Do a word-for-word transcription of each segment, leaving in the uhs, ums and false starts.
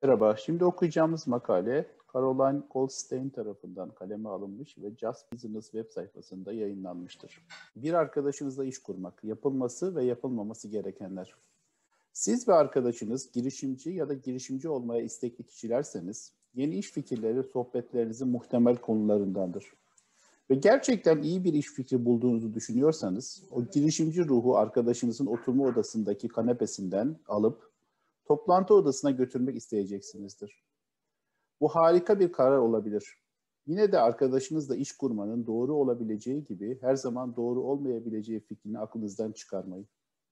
Merhaba, şimdi okuyacağımız makale Caroline Goldstein tarafından kaleme alınmış ve Just Business web sayfasında yayınlanmıştır. Bir arkadaşınızla iş kurmak, yapılması ve yapılmaması gerekenler. Siz ve arkadaşınız girişimci ya da girişimci olmaya istekli kişilerseniz, yeni iş fikirleri sohbetlerinizin muhtemel konularındandır. Ve gerçekten iyi bir iş fikri bulduğunuzu düşünüyorsanız, o girişimci ruhu arkadaşınızın oturma odasındaki kanepesinden alıp toplantı odasına götürmek isteyeceksinizdir. Bu harika bir karar olabilir. Yine de arkadaşınızla iş kurmanın doğru olabileceği gibi her zaman doğru olmayabileceği fikrini aklınızdan çıkarmayın.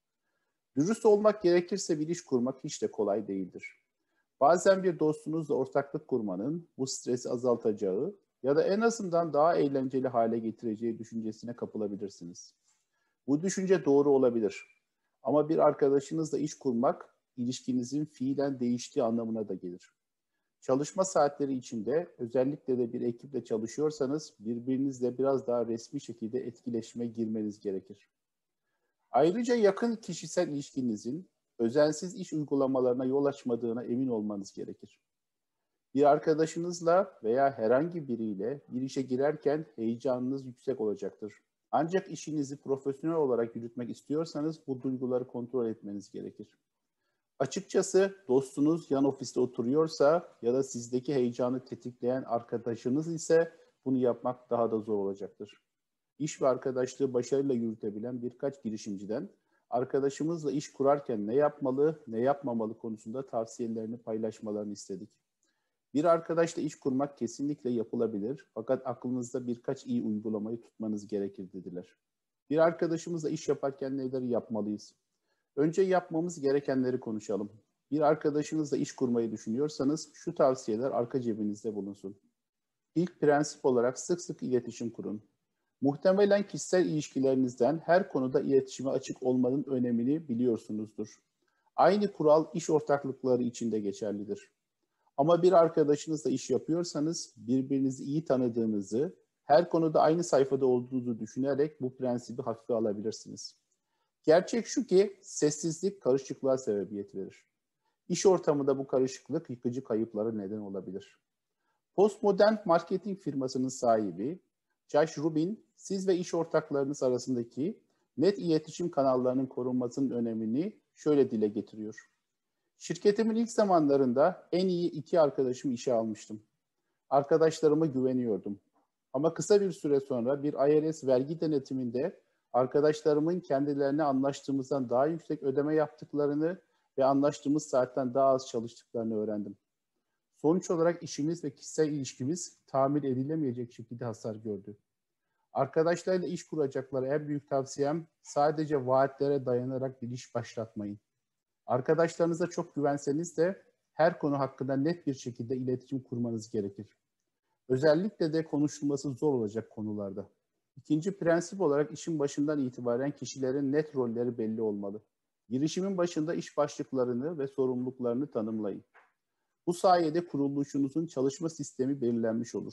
Dürüst olmak gerekirse bir iş kurmak hiç de kolay değildir. Bazen bir dostunuzla ortaklık kurmanın bu stresi azaltacağı ya da en azından daha eğlenceli hale getireceği düşüncesine kapılabilirsiniz. Bu düşünce doğru olabilir. Ama bir arkadaşınızla iş kurmak ilişkinizin fiilen değiştiği anlamına da gelir. Çalışma saatleri içinde özellikle de bir ekiple çalışıyorsanız birbirinizle biraz daha resmi şekilde etkileşime girmeniz gerekir. Ayrıca yakın kişisel ilişkinizin özensiz iş uygulamalarına yol açmadığına emin olmanız gerekir. Bir arkadaşınızla veya herhangi biriyle bir işe girerken heyecanınız yüksek olacaktır. Ancak işinizi profesyonel olarak yürütmek istiyorsanız bu duyguları kontrol etmeniz gerekir. Açıkçası dostunuz yan ofiste oturuyorsa ya da sizdeki heyecanı tetikleyen arkadaşınız ise bunu yapmak daha da zor olacaktır. İş ve arkadaşlığı başarıyla yürütebilen birkaç girişimciden arkadaşımızla iş kurarken ne yapmalı, ne yapmamalı konusunda tavsiyelerini paylaşmalarını istedik. Bir arkadaşla iş kurmak kesinlikle yapılabilir fakat aklınızda birkaç iyi uygulamayı tutmanız gerekir dediler. Bir arkadaşımızla iş yaparken neleri yapmalıyız? Önce yapmamız gerekenleri konuşalım. Bir arkadaşınızla iş kurmayı düşünüyorsanız şu tavsiyeler arka cebinizde bulunsun. İlk prensip olarak sık sık iletişim kurun. Muhtemelen kişisel ilişkilerinizden her konuda iletişime açık olmanın önemini biliyorsunuzdur. Aynı kural iş ortaklıkları için de geçerlidir. Ama bir arkadaşınızla iş yapıyorsanız birbirinizi iyi tanıdığınızı, her konuda aynı sayfada olduğunuzu düşünerek bu prensibi hafife alabilirsiniz. Gerçek şu ki sessizlik karışıklığa sebebiyet verir. İş ortamında bu karışıklık yıkıcı kayıplara neden olabilir. Postmodern marketing firmasının sahibi Josh Rubin, siz ve iş ortaklarınız arasındaki net iletişim kanallarının korunmasının önemini şöyle dile getiriyor. Şirketimin ilk zamanlarında en iyi iki arkadaşımı işe almıştım. Arkadaşlarıma güveniyordum. Ama kısa bir süre sonra bir I R S vergi denetiminde arkadaşlarımın kendilerine anlaştığımızdan daha yüksek ödeme yaptıklarını ve anlaştığımız saatten daha az çalıştıklarını öğrendim. Sonuç olarak işimiz ve kişisel ilişkimiz tamir edilemeyecek şekilde hasar gördü. Arkadaşlarla iş kuracaklara en büyük tavsiyem sadece vaatlere dayanarak bir iş başlatmayın. Arkadaşlarınıza çok güvenseniz de her konu hakkında net bir şekilde iletişim kurmanız gerekir. Özellikle de konuşulması zor olacak konularda. İkinci prensip olarak işin başından itibaren kişilerin net rolleri belli olmalı. Girişimin başında iş başlıklarını ve sorumluluklarını tanımlayın. Bu sayede kuruluşunuzun çalışma sistemi belirlenmiş olur.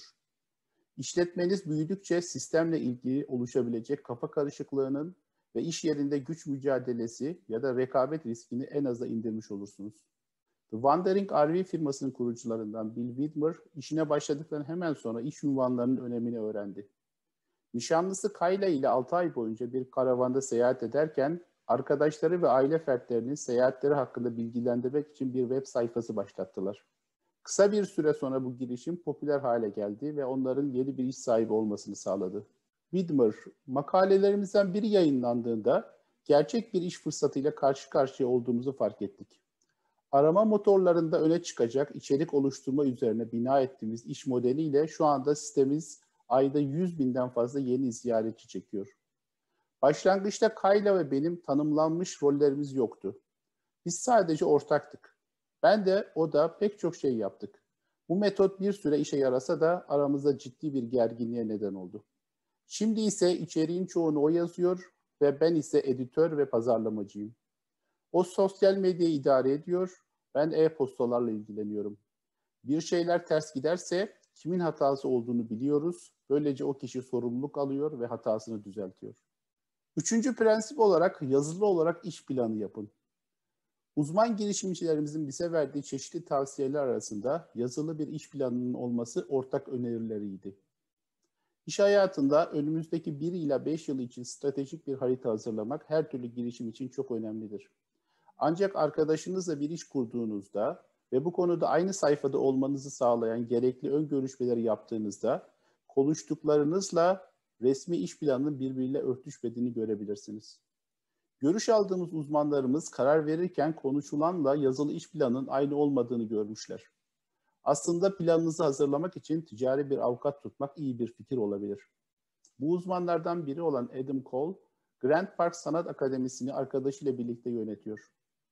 İşletmeniz büyüdükçe sistemle ilgili oluşabilecek kafa karışıklığının ve iş yerinde güç mücadelesi ya da rekabet riskini en aza indirmiş olursunuz. The Wandering R V firmasının kurucularından Bill Widmer, işine başladıktan hemen sonra iş unvanlarının önemini öğrendi. Nişanlısı Kayla ile altı ay boyunca bir karavanda seyahat ederken, arkadaşları ve aile fertlerini seyahatleri hakkında bilgilendirmek için bir web sayfası başlattılar. Kısa bir süre sonra bu girişim popüler hale geldi ve onların yeni bir iş sahibi olmasını sağladı. Widmer, makalelerimizden biri yayınlandığında gerçek bir iş fırsatıyla karşı karşıya olduğumuzu fark ettik. Arama motorlarında öne çıkacak içerik oluşturma üzerine bina ettiğimiz iş modeliyle şu anda sitemiz ayda yüz binden fazla yeni ziyaretçi çekiyor. Başlangıçta Kayla ve benim tanımlanmış rollerimiz yoktu. Biz sadece ortaktık. Ben de o da pek çok şey yaptık. Bu metot bir süre işe yarasa da aramızda ciddi bir gerginliğe neden oldu. Şimdi ise içeriğin çoğunu o yazıyor ve ben ise editör ve pazarlamacıyım. O sosyal medyayı idare ediyor, ben e-postalarla ilgileniyorum. Bir şeyler ters giderse kimin hatası olduğunu biliyoruz. Böylece o kişi sorumluluk alıyor ve hatasını düzeltiyor. Üçüncü prensip olarak yazılı olarak iş planı yapın. Uzman girişimcilerimizin bize verdiği çeşitli tavsiyeler arasında yazılı bir iş planının olması ortak önerileriydi. İş hayatında önümüzdeki bir ila beş yıl için stratejik bir harita hazırlamak her türlü girişim için çok önemlidir. Ancak arkadaşınızla bir iş kurduğunuzda ve bu konuda aynı sayfada olmanızı sağlayan gerekli ön görüşmeleri yaptığınızda konuştuklarınızla resmi iş planının birbiriyle örtüşmediğini görebilirsiniz. Görüş aldığımız uzmanlarımız karar verirken konuşulanla yazılı iş planının aynı olmadığını görmüşler. Aslında planınızı hazırlamak için ticari bir avukat tutmak iyi bir fikir olabilir. Bu uzmanlardan biri olan Adam Cole, Grand Park Sanat Akademisi'ni arkadaşıyla birlikte yönetiyor.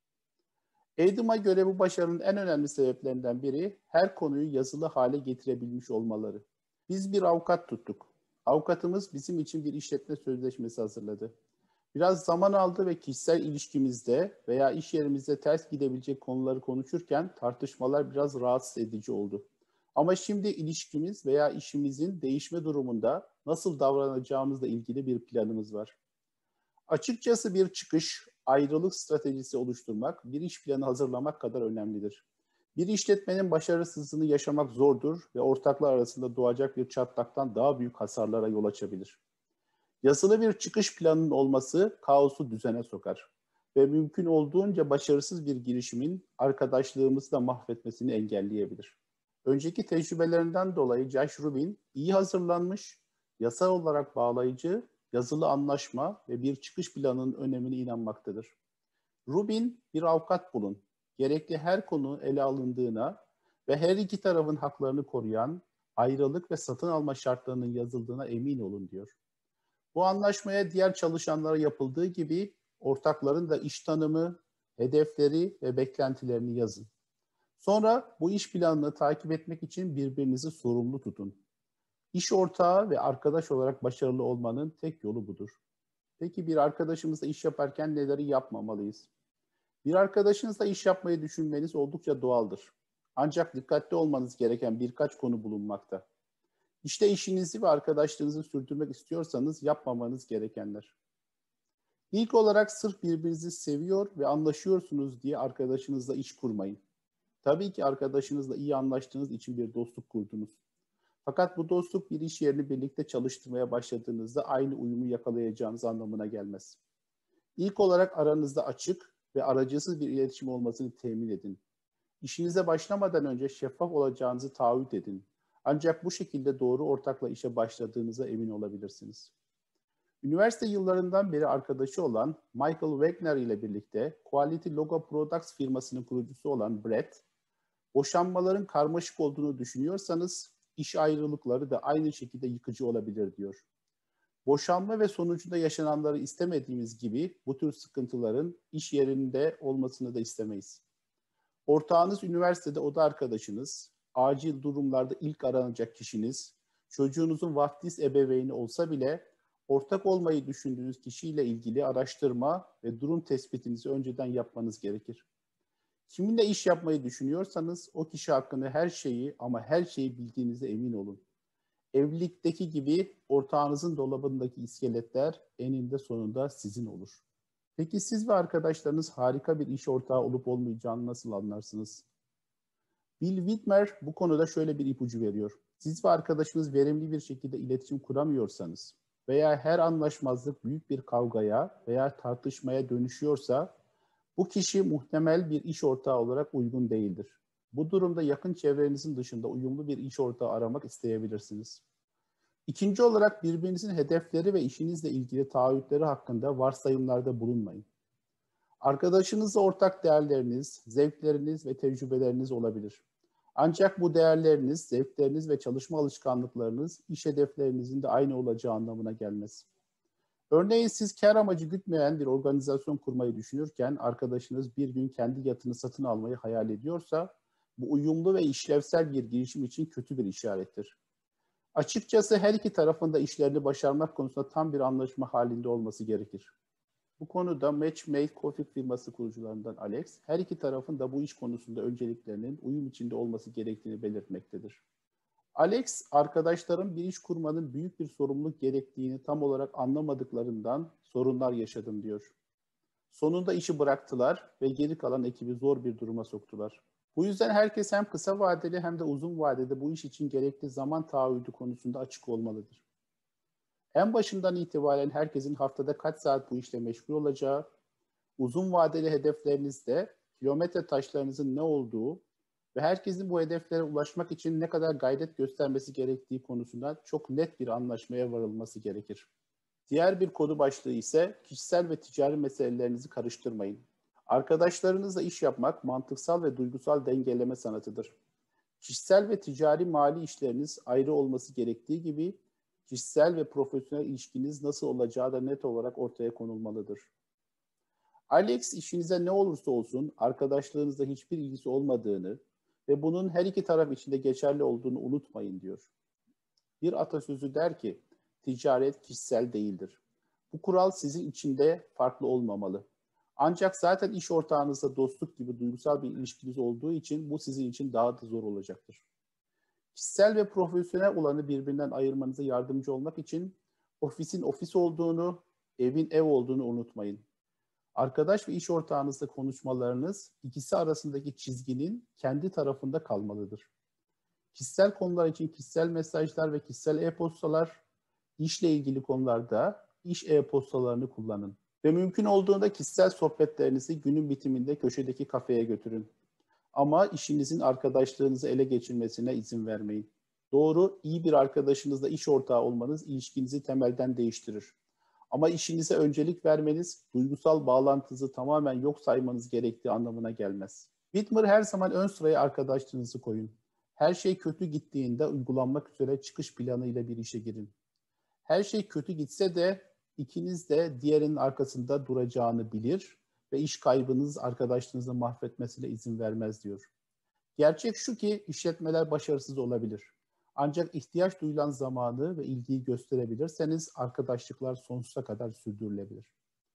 Adam'a göre bu başarının en önemli sebeplerinden biri her konuyu yazılı hale getirebilmiş olmaları. Biz bir avukat tuttuk. Avukatımız bizim için bir işletme sözleşmesi hazırladı. Biraz zaman aldı ve kişisel ilişkimizde veya iş yerimizde ters gidebilecek konuları konuşurken tartışmalar biraz rahatsız edici oldu. Ama şimdi ilişkimiz veya işimizin değişme durumunda nasıl davranacağımızla ilgili bir planımız var. Açıkçası bir çıkış, ayrılık stratejisi oluşturmak, bir iş planı hazırlamak kadar önemlidir. Bir işletmenin başarısızlığını yaşamak zordur ve ortaklar arasında doğacak bir çatlaktan daha büyük hasarlara yol açabilir. Yazılı bir çıkış planının olması kaosu düzene sokar ve mümkün olduğunca başarısız bir girişimin arkadaşlığımızı da mahvetmesini engelleyebilir. Önceki tecrübelerinden dolayı Josh Rubin iyi hazırlanmış, yasal olarak bağlayıcı, yazılı anlaşma ve bir çıkış planının önemine inanmaktadır. Rubin, bir avukat bulun, gerekli her konu ele alındığına ve her iki tarafın haklarını koruyan ayrılık ve satın alma şartlarının yazıldığına emin olun diyor. Bu anlaşmaya diğer çalışanlara yapıldığı gibi ortakların da iş tanımı, hedefleri ve beklentilerini yazın. Sonra bu iş planını takip etmek için birbirinizi sorumlu tutun. İş ortağı ve arkadaş olarak başarılı olmanın tek yolu budur. Peki bir arkadaşımızla iş yaparken neleri yapmamalıyız? Bir arkadaşınızla iş yapmayı düşünmeniz oldukça doğaldır. Ancak dikkatli olmanız gereken birkaç konu bulunmakta. İşte işinizi ve arkadaşlığınızı sürdürmek istiyorsanız yapmamanız gerekenler. İlk olarak sırf birbirinizi seviyor ve anlaşıyorsunuz diye arkadaşınızla iş kurmayın. Tabii ki arkadaşınızla iyi anlaştığınız için bir dostluk kurdunuz. Fakat bu dostluk bir iş yerini birlikte çalıştırmaya başladığınızda aynı uyumu yakalayacağınız anlamına gelmez. İlk olarak aranızda açık ve aracısız bir iletişim olmasını temin edin. İşinize başlamadan önce şeffaf olacağınızı taahhüt edin. Ancak bu şekilde doğru ortakla işe başladığınıza emin olabilirsiniz. Üniversite yıllarından beri arkadaşı olan Michael Wagner ile birlikte Quality Logo Products firmasının kurucusu olan Brett, boşanmaların karmaşık olduğunu düşünüyorsanız iş ayrılıkları da aynı şekilde yıkıcı olabilir diyor. Boşanma ve sonucunda yaşananları istemediğimiz gibi bu tür sıkıntıların iş yerinde olmasını da istemeyiz. Ortağınız üniversitede oda arkadaşınız, acil durumlarda ilk aranacak kişiniz, çocuğunuzun vaftiz ebeveyni olsa bile ortak olmayı düşündüğünüz kişiyle ilgili araştırma ve durum tespitinizi önceden yapmanız gerekir. Kiminle iş yapmayı düşünüyorsanız o kişi hakkında her şeyi ama her şeyi bildiğinize emin olun. Evlilikteki gibi ortağınızın dolabındaki iskeletler eninde sonunda sizin olur. Peki siz ve arkadaşlarınız harika bir iş ortağı olup olmayacağını nasıl anlarsınız? Bill Whitmer bu konuda şöyle bir ipucu veriyor. Siz ve arkadaşınız verimli bir şekilde iletişim kuramıyorsanız veya her anlaşmazlık büyük bir kavgaya veya tartışmaya dönüşüyorsa bu kişi muhtemel bir iş ortağı olarak uygun değildir. Bu durumda yakın çevrenizin dışında uyumlu bir iş ortağı aramak isteyebilirsiniz. İkinci olarak birbirinizin hedefleri ve işinizle ilgili taahhütleri hakkında varsayımlarda bulunmayın. Arkadaşınızla ortak değerleriniz, zevkleriniz ve tecrübeleriniz olabilir. Ancak bu değerleriniz, zevkleriniz ve çalışma alışkanlıklarınız iş hedeflerinizin de aynı olacağı anlamına gelmez. Örneğin siz kar amacı gütmeyen bir organizasyon kurmayı düşünürken arkadaşınız bir gün kendi yatını satın almayı hayal ediyorsa bu uyumlu ve işlevsel bir girişim için kötü bir işarettir. Açıkçası her iki tarafın da işlerini başarmak konusunda tam bir anlaşma halinde olması gerekir. Bu konuda Match Made Coffee firması kurucularından Alex, her iki tarafın da bu iş konusunda önceliklerinin uyum içinde olması gerektiğini belirtmektedir. Alex, arkadaşlarım bir iş kurmanın büyük bir sorumluluk gerektiğini tam olarak anlamadıklarından sorunlar yaşadım diyor. Sonunda işi bıraktılar ve geri kalan ekibi zor bir duruma soktular. Bu yüzden herkes hem kısa vadeli hem de uzun vadede bu iş için gerekli zaman taahhüdü konusunda açık olmalıdır. En başından itibaren herkesin haftada kaç saat bu işle meşgul olacağı, uzun vadeli hedeflerinizde kilometre taşlarınızın ne olduğu ve herkesin bu hedeflere ulaşmak için ne kadar gayret göstermesi gerektiği konusunda çok net bir anlaşmaya varılması gerekir. Diğer bir konu başlığı ise kişisel ve ticari meselelerinizi karıştırmayın. Arkadaşlarınızla iş yapmak mantıksal ve duygusal dengeleme sanatıdır. Kişisel ve ticari mali işleriniz ayrı olması gerektiği gibi kişisel ve profesyonel ilişkiniz nasıl olacağı da net olarak ortaya konulmalıdır. Alex işinize ne olursa olsun arkadaşlığınızla hiçbir ilgisi olmadığını ve bunun her iki taraf için de geçerli olduğunu unutmayın diyor. Bir atasözü der ki, ticaret kişisel değildir. Bu kural sizin için de farklı olmamalı. Ancak zaten iş ortağınızla dostluk gibi duygusal bir ilişkiniz olduğu için bu sizin için daha da zor olacaktır. Kişisel ve profesyonel olanı birbirinden ayırmanıza yardımcı olmak için ofisin ofis olduğunu, evin ev olduğunu unutmayın. Arkadaş ve iş ortağınızla konuşmalarınız ikisi arasındaki çizginin kendi tarafında kalmalıdır. Kişisel konular için kişisel mesajlar ve kişisel e-postalar, işle ilgili konularda iş e-postalarını kullanın. Ve mümkün olduğunda kişisel sohbetlerinizi günün bitiminde köşedeki kafeye götürün. Ama işinizin arkadaşlığınızı ele geçirmesine izin vermeyin. Doğru, iyi bir arkadaşınızla iş ortağı olmanız ilişkinizi temelden değiştirir. Ama işinize öncelik vermeniz, duygusal bağlantınızı tamamen yok saymanız gerektiği anlamına gelmez. Whitmer her zaman ön sıraya arkadaşlığınızı koyun. Her şey kötü gittiğinde uygulanmak üzere çıkış planıyla bir işe girin. Her şey kötü gitse de ikiniz de diğerinin arkasında duracağını bilir ve iş kaybınız arkadaşlığınızı mahvetmesine izin vermez diyor. Gerçek şu ki işletmeler başarısız olabilir. Ancak ihtiyaç duyulan zamanı ve ilgiyi gösterebilirseniz arkadaşlıklar sonsuza kadar sürdürülebilir.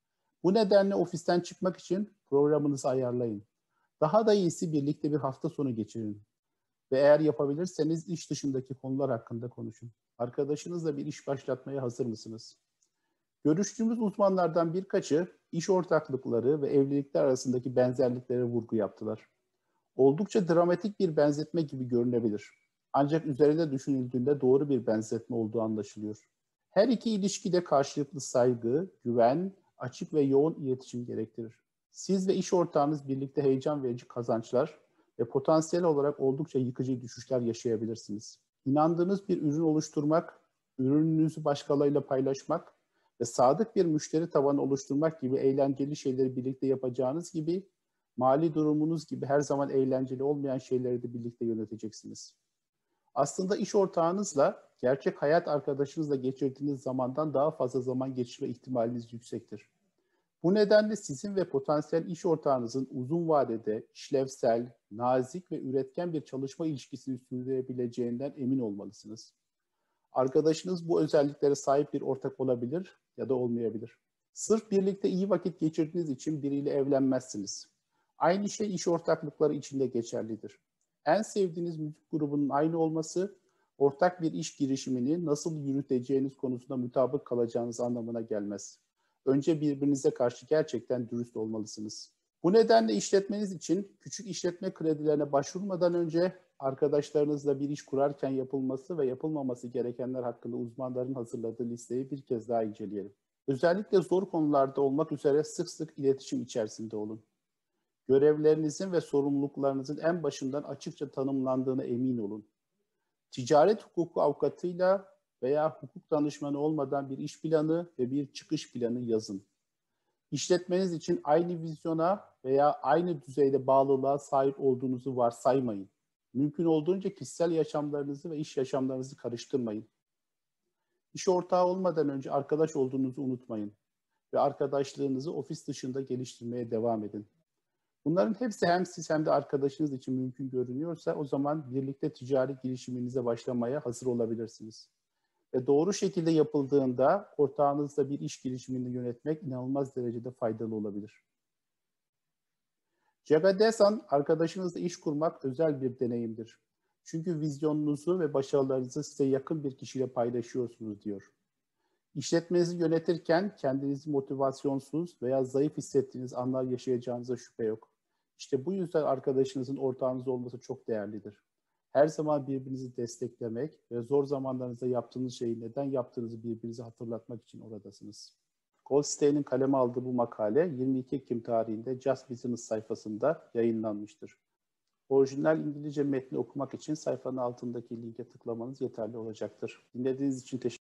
Bu nedenle ofisten çıkmak için programınızı ayarlayın. Daha da iyisi birlikte bir hafta sonu geçirin. Ve eğer yapabilirseniz iş dışındaki konular hakkında konuşun. Arkadaşınızla bir iş başlatmaya hazır mısınız? Görüştüğümüz uzmanlardan birkaçı iş ortaklıkları ve evlilikler arasındaki benzerliklere vurgu yaptılar. Oldukça dramatik bir benzetme gibi görünebilir. Ancak üzerinde düşünüldüğünde doğru bir benzetme olduğu anlaşılıyor. Her iki ilişkide karşılıklı saygı, güven, açık ve yoğun iletişim gerektirir. Siz ve iş ortağınız birlikte heyecan verici kazançlar ve potansiyel olarak oldukça yıkıcı düşüşler yaşayabilirsiniz. İnandığınız bir ürün oluşturmak, ürününüzü başkalarıyla paylaşmak ve sadık bir müşteri tabanı oluşturmak gibi eğlenceli şeyleri birlikte yapacağınız gibi mali durumunuz gibi her zaman eğlenceli olmayan şeyleri de birlikte yöneteceksiniz. Aslında iş ortağınızla gerçek hayat arkadaşınızla geçirdiğiniz zamandan daha fazla zaman geçirme ihtimaliniz yüksektir. Bu nedenle sizin ve potansiyel iş ortağınızın uzun vadede işlevsel, nazik ve üretken bir çalışma ilişkisini sürdürebileceğinden emin olmalısınız. Arkadaşınız bu özelliklere sahip bir ortak olabilir ya da olmayabilir. Sırf birlikte iyi vakit geçirdiğiniz için biriyle evlenmezsiniz. Aynı şey iş ortaklıkları için de geçerlidir. En sevdiğiniz müzik grubunun aynı olması, ortak bir iş girişimini nasıl yürüteceğiniz konusunda mutabık kalacağınız anlamına gelmez. Önce birbirinize karşı gerçekten dürüst olmalısınız. Bu nedenle işletmeniz için küçük işletme kredilerine başvurmadan önce arkadaşlarınızla bir iş kurarken yapılması ve yapılmaması gerekenler hakkında uzmanların hazırladığı listeyi bir kez daha inceleyelim. Özellikle zor konularda olmak üzere sık sık iletişim içerisinde olun. Görevlerinizin ve sorumluluklarınızın en başından açıkça tanımlandığına emin olun. Ticaret hukuku avukatıyla veya hukuk danışmanı olmadan bir iş planı ve bir çıkış planı yazın. İşletmeniz için aynı vizyona veya aynı düzeyde bağlılığa sahip olduğunuzu varsaymayın. Mümkün olduğunca kişisel yaşamlarınızı ve iş yaşamlarınızı karıştırmayın. İş ortağı olmadan önce arkadaş olduğunuzu unutmayın ve arkadaşlığınızı ofis dışında geliştirmeye devam edin. Bunların hepsi hem siz hem de arkadaşınız için mümkün görünüyorsa o zaman birlikte ticari girişiminize başlamaya hazır olabilirsiniz. Ve doğru şekilde yapıldığında ortağınızla bir iş girişimini yönetmek inanılmaz derecede faydalı olabilir. Jagadesan, arkadaşınızla iş kurmak özel bir deneyimdir. Çünkü vizyonunuzu ve başarılarınızı size yakın bir kişiyle paylaşıyorsunuz diyor. İşletmenizi yönetirken kendinizi motivasyonsuz veya zayıf hissettiğiniz anlar yaşayacağınıza şüphe yok. İşte bu yüzden arkadaşınızın ortağınız olması çok değerlidir. Her zaman birbirinizi desteklemek ve zor zamanlarınızda yaptığınız şeyi neden yaptığınızı birbirinize hatırlatmak için oradasınız. Goldstein'in kaleme aldığı bu makale yirmi iki Ekim tarihinde Just Business sayfasında yayınlanmıştır. Orijinal İngilizce metni okumak için sayfanın altındaki linke tıklamanız yeterli olacaktır. Dinlediğiniz için teşekkür ederim.